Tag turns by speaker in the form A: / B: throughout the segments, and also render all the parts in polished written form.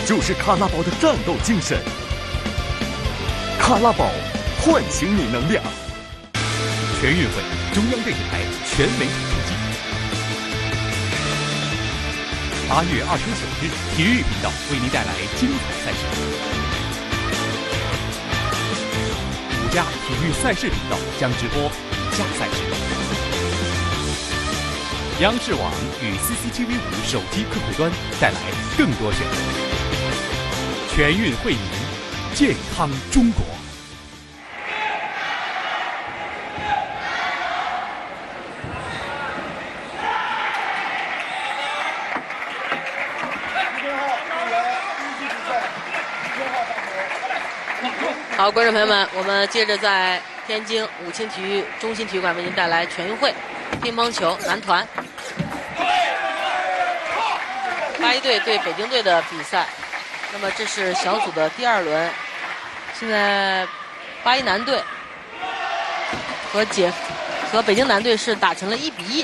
A: 就是卡拉宝的战斗精神。卡拉宝，唤醒你能量。
B: 全运会，中央电视台全媒体出击。8月29日，体育频道为您带来精彩赛事。5家体育赛事频道将直播以下赛事。央视网与 CCTV5手机客户端带来更多选择。全运会赢，健康中国。
C: 好，观众朋友们，我们接着在天津武清体育中心体育馆为您带来全运会乒乓球男团81队对北京队的比赛。那么这是小组的第2轮，现在81男队和北京男队是打成了1比1。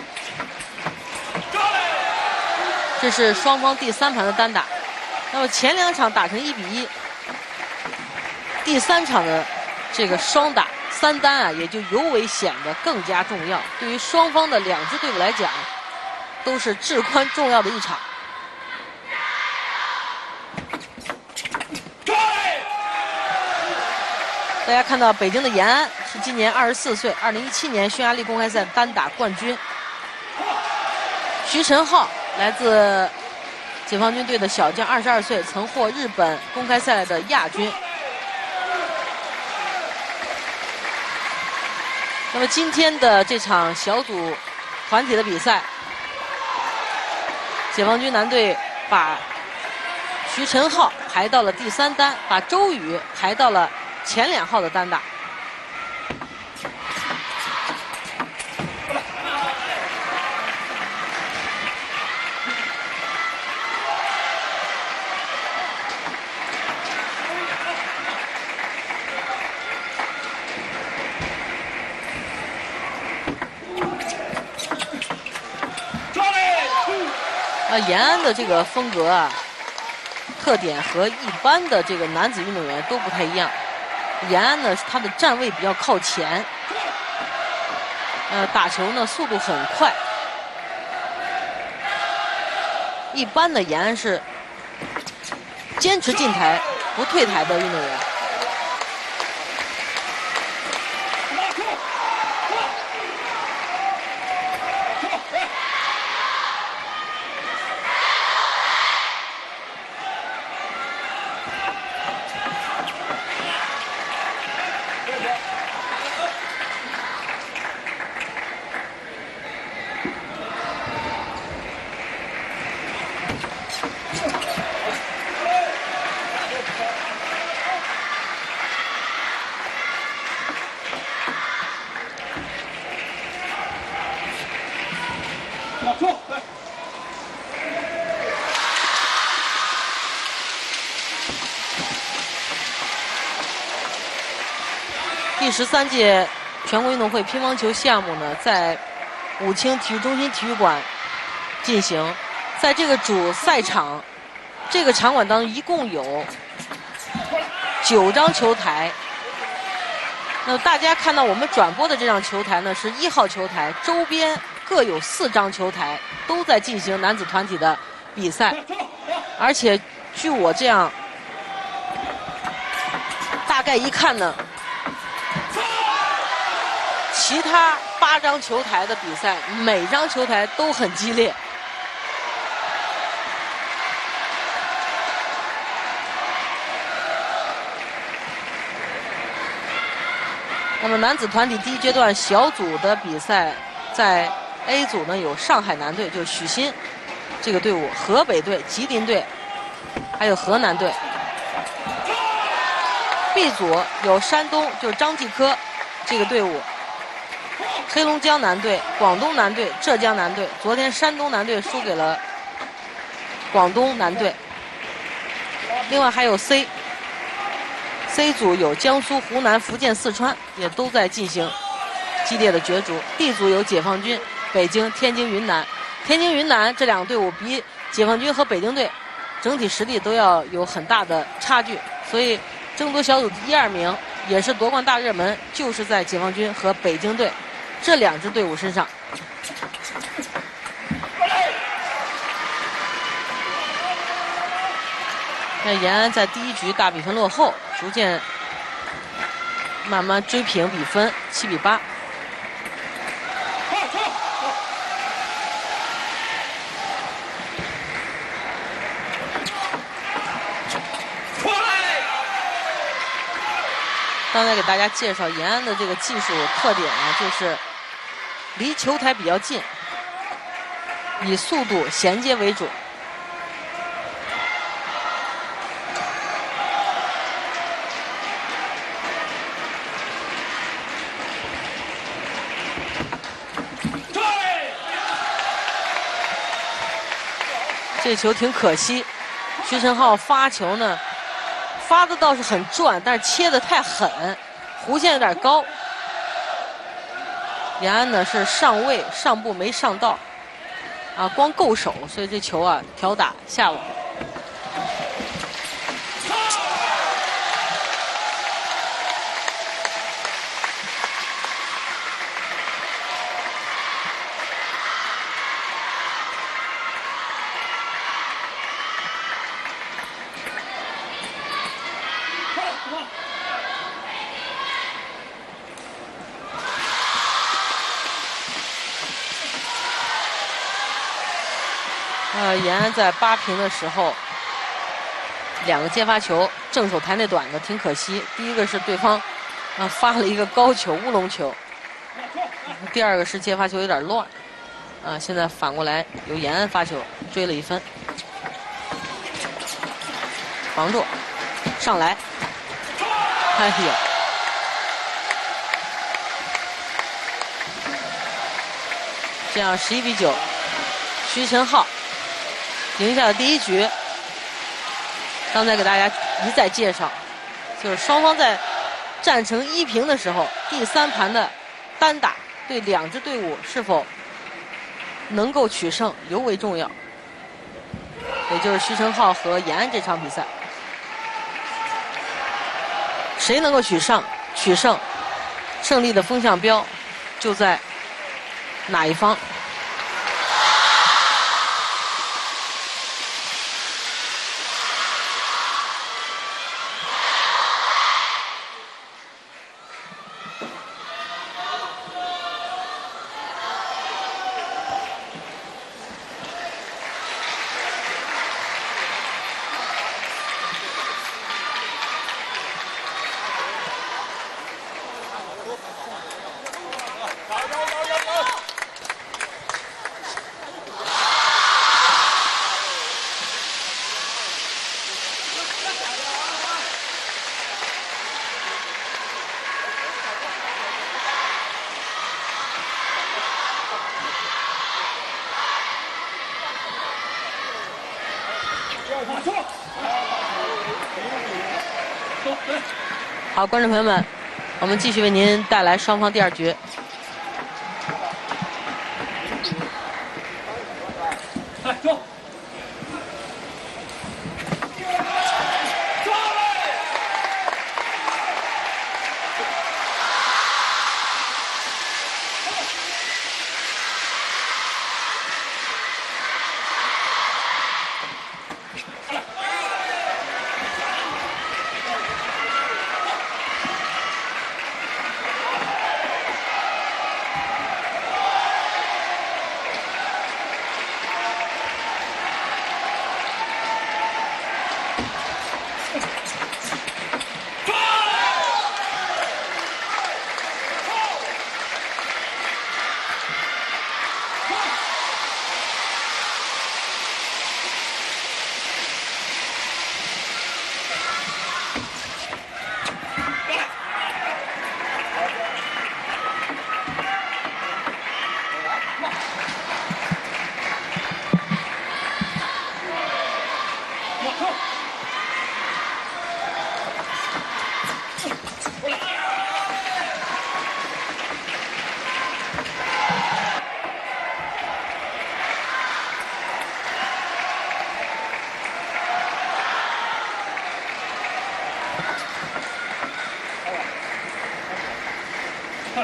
C: 这是双方第3盘的单打。那么前2场打成1比1。第3场的这个双打3单啊，也就尤为显得更加重要。对于双方的2支队伍来讲，都是至关重要的一场。大家看到北京的延安是今年24岁，2017年匈牙利公开赛单打冠军。徐晨浩来自解放军队的小将，22岁，曾获日本公开赛的亚军。那么今天的这场小组团体的比赛，解放军男队把徐晨浩排到了第3单，把周宇排到了前2号的单打。延安的这个风格啊，特点和一般的这个男子运动员都不太一样。延安呢，他的站位比较靠前，打球呢速度很快。一般的延安是坚持进台不退台的运动员。第13届全国运动会乒乓球项目呢，在武清体育中心体育馆进行。在这个主赛场，这个场馆当中一共有9张球台。那大家看到我们转播的这张球台呢，是1号球台，周边各有4张球台，都在进行男子团体的比赛。而且据我这样大概一看呢，其他8张球台的比赛，每张球台都很激烈。那么男子团体第1阶段小组的比赛，在 A 组呢有上海男队，就许昕这个队伍，河北队、吉林队，还有河南队。B 组有山东，就是张继科这个队伍，黑龙江男队、广东男队、浙江男队。昨天山东男队输给了广东男队。另外还有 C 组有江苏、湖南、福建、四川，也都在进行激烈的角逐。D 组有解放军、北京、天津、云南。天津、云南这2个队伍比解放军和北京队整体实力都要有很大的差距，所以争夺小组1、2名也是夺冠大热门，就是在解放军和北京队这2支队伍身上。那延安在第1局大比分落后，逐渐慢慢追平比分，7比8。刚才给大家介绍延安的这个技术特点啊，就是离球台比较近，以速度衔接为主。这球挺可惜，徐晨浩发球呢，发的倒是很转，但是切的太狠，弧线有点高。延安呢是上位上步没上到，啊，光够手，所以这球啊挑打下网。延安在8平的时候，2个接发球正手抬那短的挺可惜。第一个是对方发了一个高球乌龙球，第2个是接发球有点乱，现在反过来由延安发球追了1分，防住上来，哎呀！这样11比9，徐晨浩赢下了第1局。刚才给大家一再介绍，就是双方在战成1平的时候，第3盘的单打对2支队伍是否能够取胜尤为重要。也就是徐晨浩和延安这场比赛，谁能够取胜，胜利的风向标就在哪一方。好，观众朋友们，我们继续为您带来双方第2局。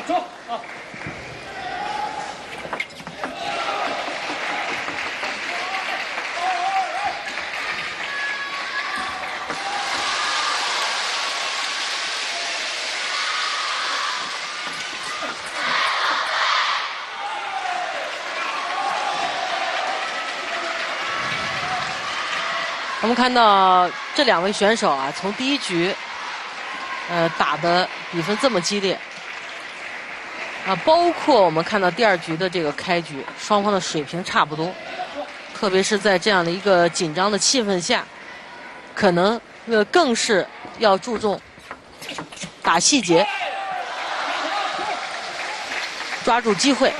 C: 我们看到这两位选手啊，从第一局，打的比分这么激烈，啊，包括我们看到第二局的这个开局，双方的水平差不多，特别是在这样的一个紧张的气氛下，可能更是要注重打细节，抓住机会。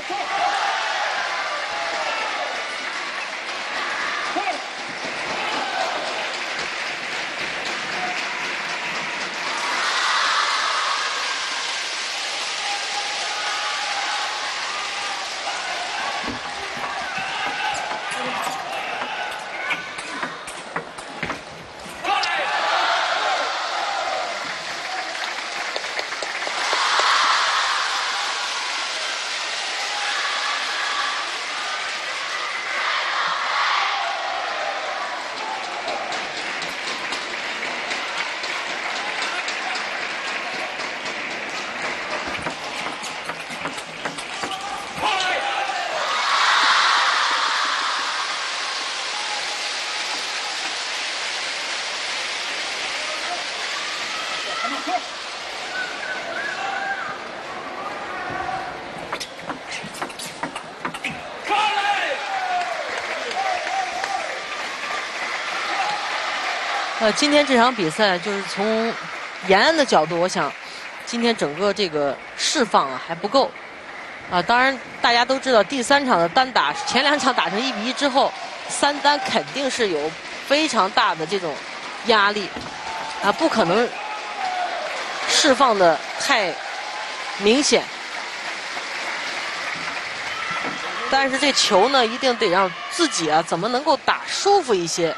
C: 今天这场比赛就是从延安的角度，我想今天整个这个释放啊还不够啊。当然大家都知道，第三场的单打前两场打成1-1之后，3单肯定是有非常大的这种压力啊，不可能释放的太明显。但是这球呢，一定得让自己啊怎么能够打舒服一些。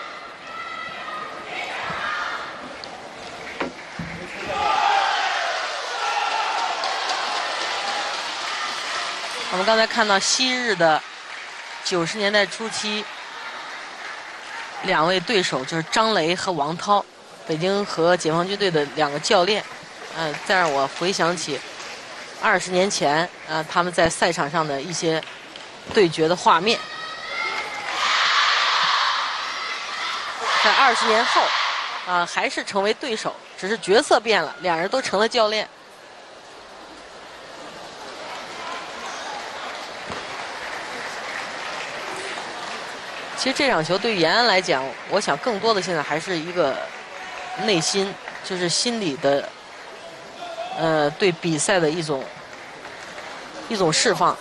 C: 我们刚才看到昔日的90年代初期两位对手，就是张雷和王涛，北京和解放军队的两个教练。再让我回想起20年前他们在赛场上的一些对决的画面。在20年后还是成为对手，只是角色变了，两人都成了教练。其实这场球对于延安来讲，我想更多的现在还是一个内心，就是心理的，对比赛的一种释放。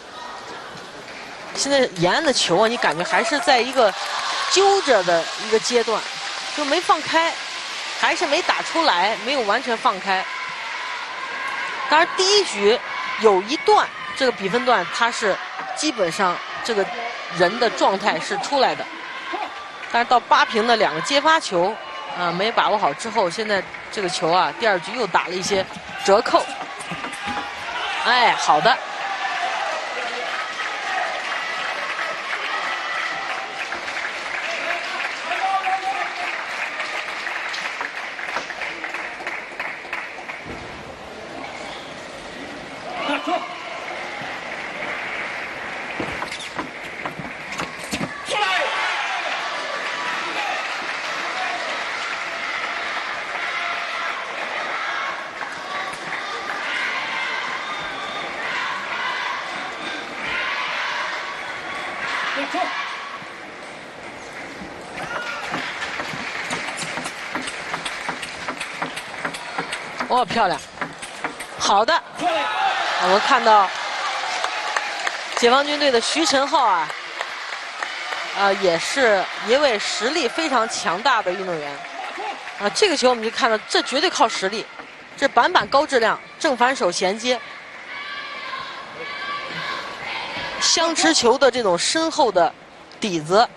C: 现在延安的球啊，你感觉还是在一个揪着的一个阶段，就没放开，还是没打出来，没有完全放开。当然，第一局有一段这个比分段，它是基本上这个人的状态是出来的，但是到8平的两个接发球没把握好之后，现在这个球啊，第二局又打了一些折扣。哎，好的。哦，漂亮，好的。我们看到解放军队的徐晨浩也是一位实力非常强大的运动员这个球我们就看到，这绝对靠实力，这板板高质量，正反手衔接，相持球的这种深厚的底子。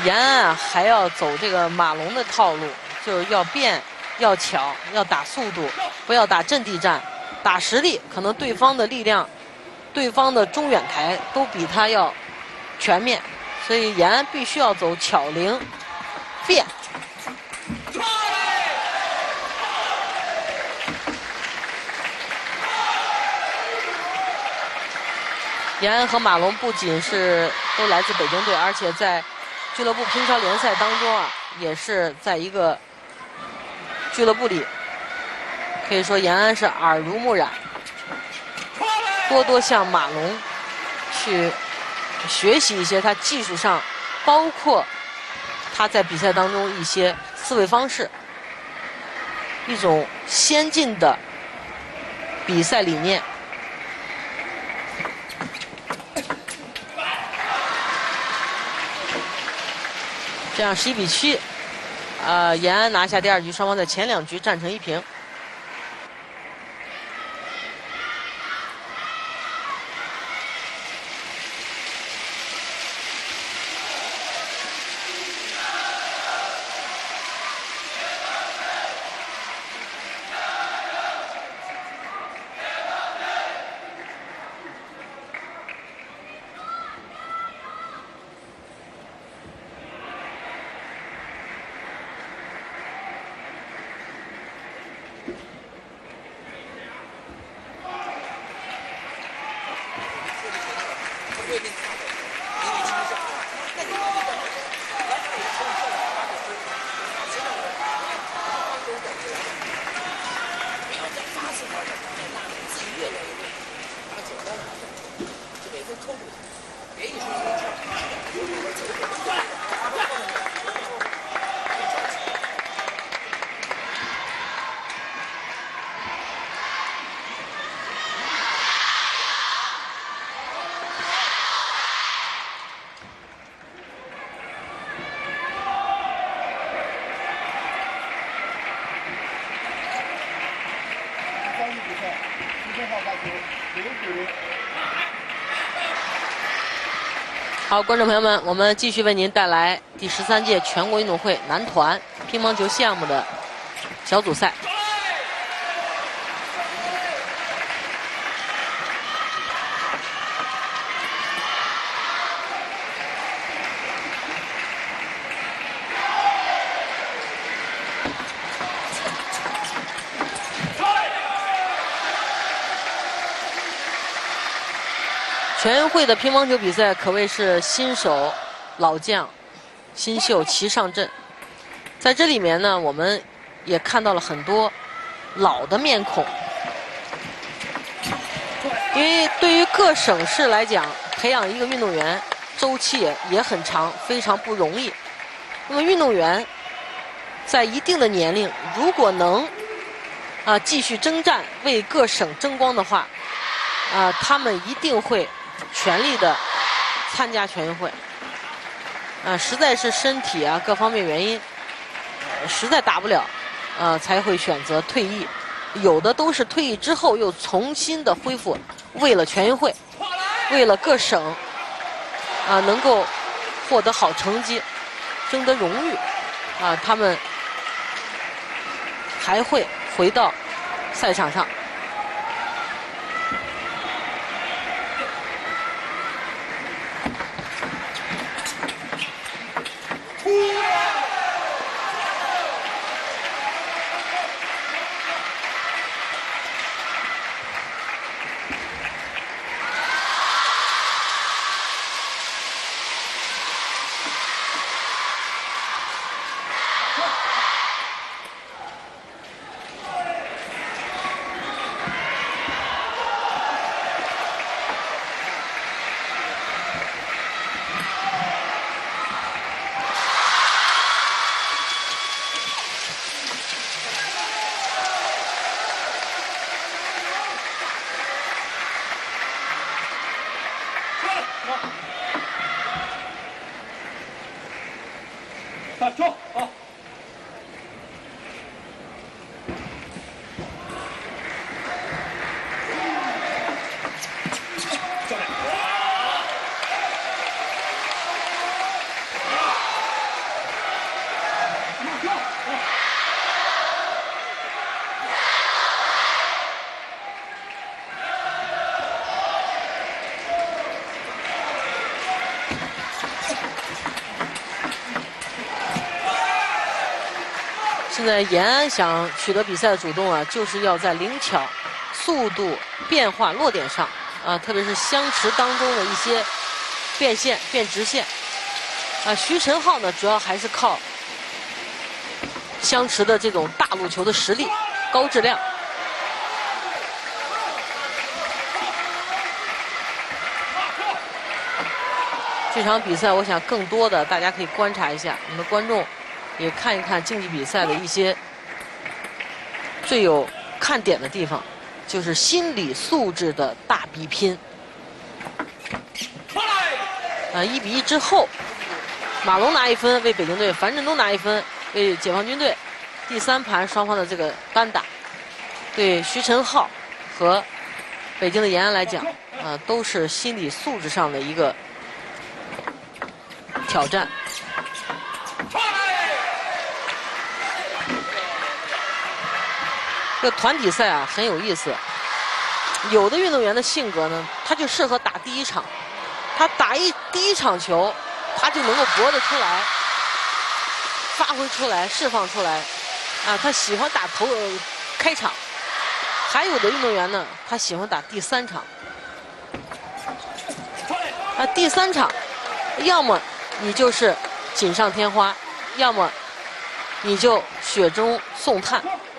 C: 延安啊还要走这个马龙的套路，就是要变、要巧、要打速度，不要打阵地战，打实力。可能对方的力量、对方的中远台都比他要全面，所以延安必须要走巧灵变。延安和马龙不仅是都来自北京队，而且在俱乐部乒超联赛当中啊，也是在一个俱乐部里，可以说延安是耳濡目染，多多向马龙去学习一些他技术上，包括他在比赛当中一些思维方式，一种先进的比赛理念。这样11比7，延安拿下第2局，双方在前2局战成1平。好，观众朋友们，我们继续为您带来第13届全国运动会男团乒乓球项目的小组赛。全运会的乒乓球比赛可谓是新手、老将、新秀齐上阵。在这里面呢，我们也看到了很多老的面孔，因为对于各省市来讲，培养一个运动员周期也很长，非常不容易。那么运动员在一定的年龄，如果能继续征战，为各省争光的话，他们一定会全力的参加全运会。实在是身体各方面原因，实在打不了，才会选择退役。有的都是退役之后又重新的恢复，为了全运会，为了各省能够获得好成绩，争得荣誉，他们还会回到赛场上。 现在延安想取得比赛的主动啊，就是要在灵巧、速度、变化、落点上啊，特别是相持当中的一些变线、变直线啊。徐晨浩呢，主要还是靠相持的这种大路球的实力、高质量。这场比赛，我想更多的大家可以观察一下，我们的观众也看一看竞技比赛的一些最有看点的地方，就是心理素质的大比拼。1-1之后，马龙拿1分为北京队，樊振东拿1分为解放军队。第3盘双方的这个单打，对徐晨浩和北京的延安来讲，都是心理素质上的一个挑战。这个团体赛啊很有意思，有的运动员的性格呢，他就适合打第一场，他打第一场球，他就能够搏得出来，发挥出来，释放出来，啊，他喜欢打开场。还有的运动员呢，他喜欢打第3场。第3场，要么你就是锦上添花，要么你就雪中送炭。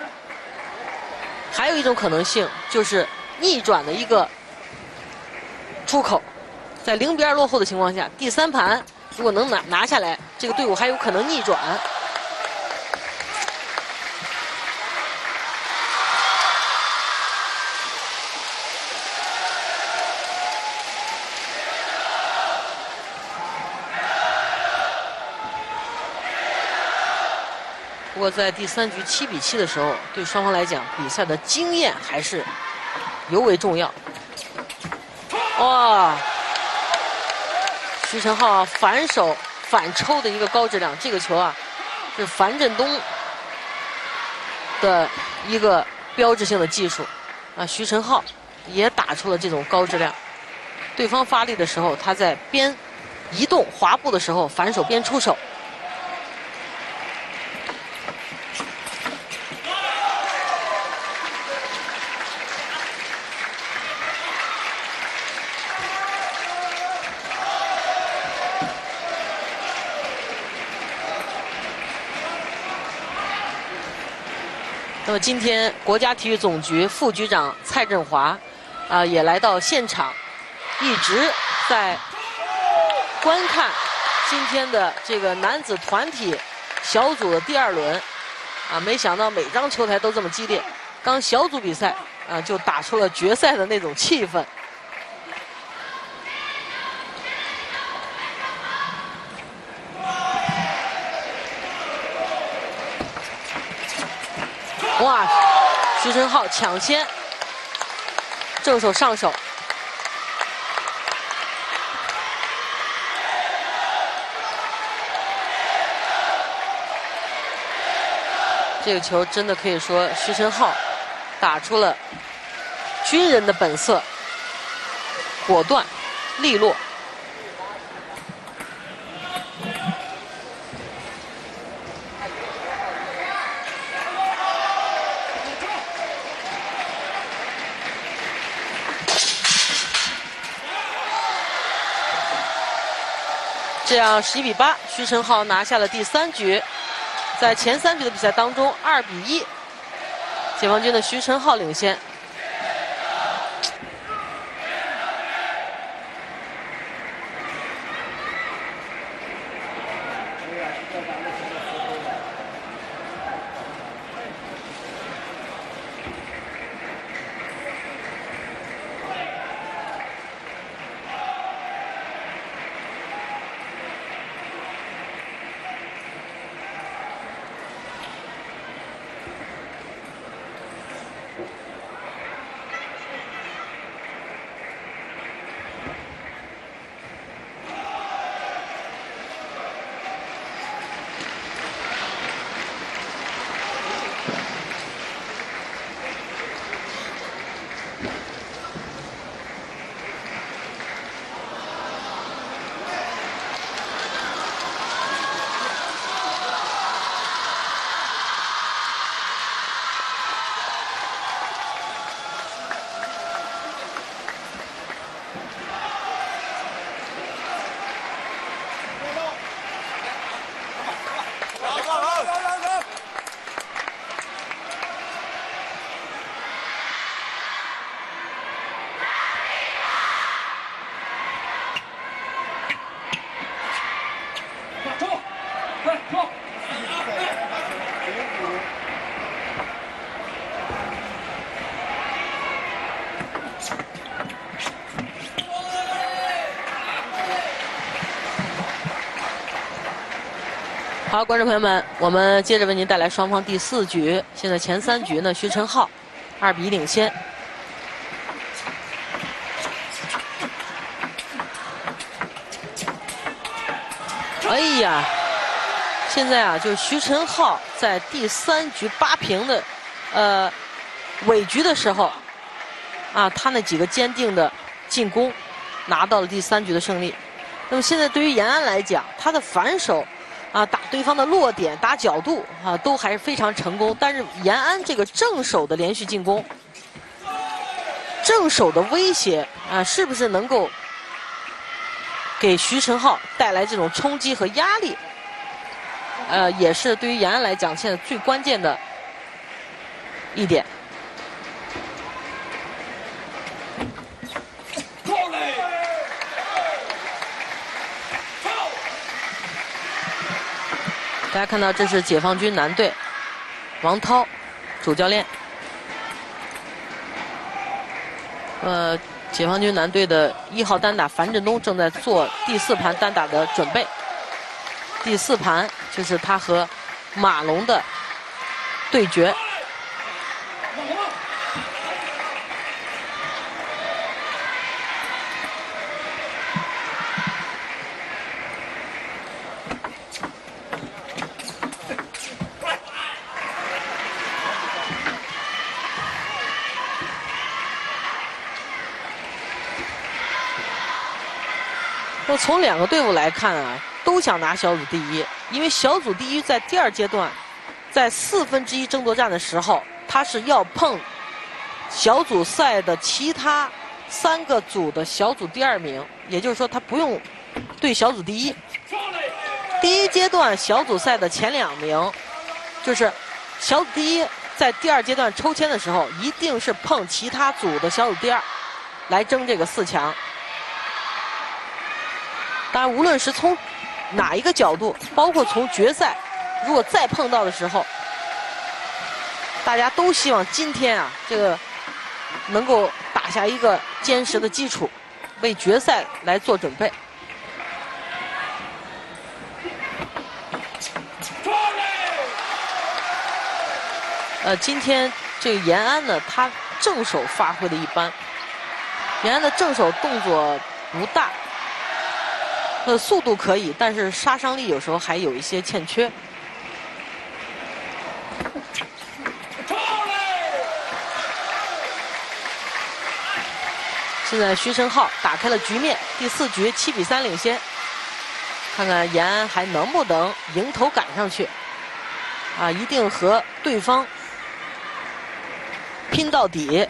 C: 还有一种可能性就是逆转的一个出口，在0-2落后的情况下，第3盘如果能拿下来，这个队伍还有可能逆转。不过在第3局7-7的时候，对双方来讲，比赛的经验还是尤为重要。哇！徐晨浩反手反抽的一个高质量，这个球啊是樊振东的一个标志性的技术啊。徐晨浩也打出了这种高质量，对方发力的时候，他在边移动滑步的时候反手边出手。那么今天国家体育总局副局长蔡振华也来到现场，一直在观看今天的这个男子团体小组的第2轮没想到每张球台都这么激烈，刚小组比赛就打出了决赛的那种气氛。哇！徐晨浩抢先，正手上手，这个球真的可以说徐晨浩打出了军人的本色，果断、利落。这样11-8，徐晨浩拿下了第3局。在前3局的比赛当中，2-1，解放军的徐晨浩领先。 好，观众朋友们，我们接着为您带来双方第4局。现在前3局呢，徐晨浩2比1领先。哎呀，现在啊，就是徐晨浩在第3局8平的尾局的时候，啊，他那几个坚定的进攻，拿到了第3局的胜利。那么现在对于延安来讲，他的反手啊，打对方的落点、打角度啊，都还是非常成功。但是延安这个正手的连续进攻，正手的威胁啊，是不是能够给徐晨浩带来这种冲击和压力？也是对于延安来讲，现在最关键的一点。大家看到，这是解放军男队王涛主教练。解放军男队的1号单打樊振东正在做第4盘单打的准备。第4盘就是他和马龙的对决。那从2个队伍来看啊，都想拿小组第1，因为小组第1在第2阶段，在1/4争夺战的时候，他是要碰小组赛的其他3个组的小组第2名，也就是说他不用对小组第1。第1阶段小组赛的前2名，就是小组第1，在第2阶段抽签的时候，一定是碰其他组的小组第2，来争这个4强。当然，无论是从哪一个角度，包括从决赛，如果再碰到的时候，大家都希望今天啊，这个能够打下一个坚实的基础，为决赛来做准备。今天这个延安呢，他正手发挥的一般，延安的正手动作不大。速度可以，但是杀伤力有时候还有一些欠缺。现在徐晨浩打开了局面，第4局7比3领先。看看延安还能不能迎头赶上去？啊，一定和对方拼到底。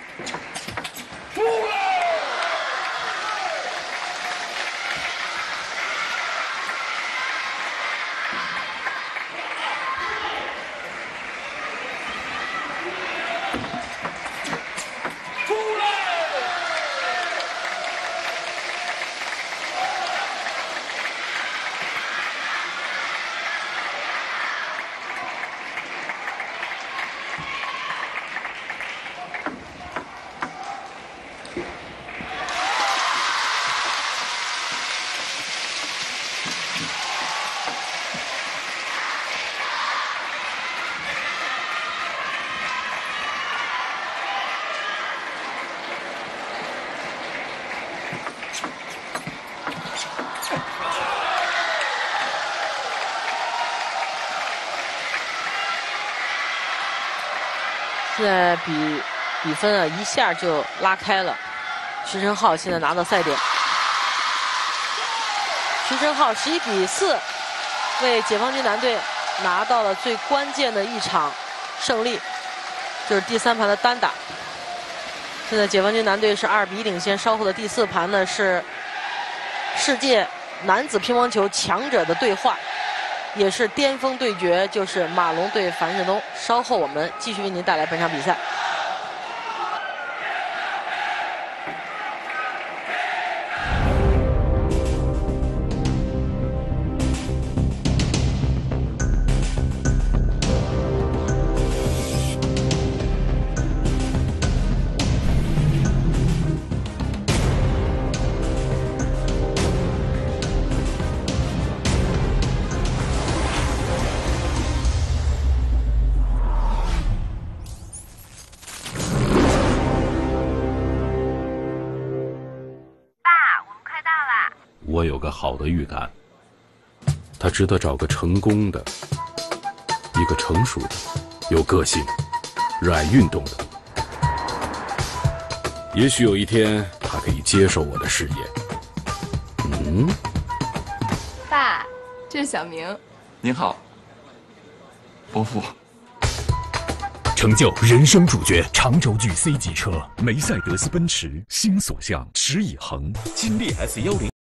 C: 现在比分啊一下就拉开了，徐晨浩现在拿到赛点。徐晨浩11比4，为解放军男队拿到了最关键的一场胜利，就是第3盘的单打。现在解放军男队是2比1领先，稍后的第4盘呢是世界男子乒乓球强者的对话。也是巅峰对决，就是马龙对樊振东。稍后我们继续为您带来本场比赛。
D: 有个好的预感，他值得找个成功的，一个成熟的，有个性、热爱运动的。也许有一天，他可以接受我的誓言。
E: 爸，这是小明。
F: 您好，伯父。
A: 成就人生主角，长轴距 C 级车，梅赛德斯奔驰新所向，驰以恒，金烈 S10。